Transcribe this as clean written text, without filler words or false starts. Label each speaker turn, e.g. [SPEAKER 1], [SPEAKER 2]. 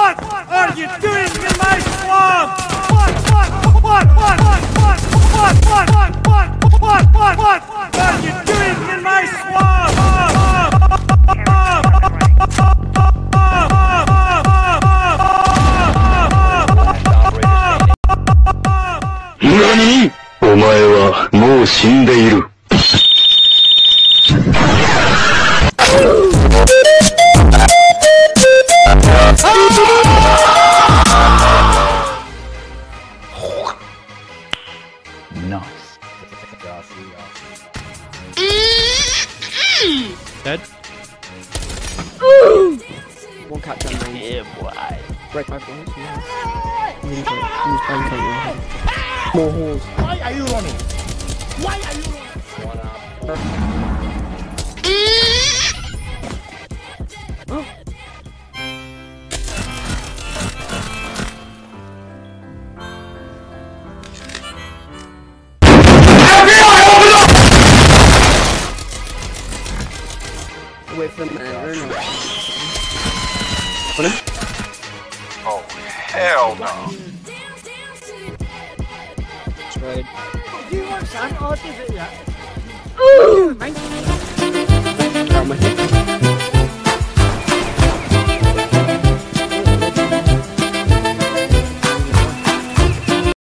[SPEAKER 1] are you doing in my swamp? What are you doing in my swamp?
[SPEAKER 2] NANI?お前はもう死んでいる。
[SPEAKER 3] Nice. Dead?
[SPEAKER 4] One catch on range.
[SPEAKER 3] Yeah, boy.
[SPEAKER 4] Break my balls. Yeah. Use pancake. More holes.
[SPEAKER 5] Why are you running? Why are you running?
[SPEAKER 4] Oh. Wait for the man.
[SPEAKER 6] Oh, hell no.
[SPEAKER 4] Trade.
[SPEAKER 5] Do you want sun or is it?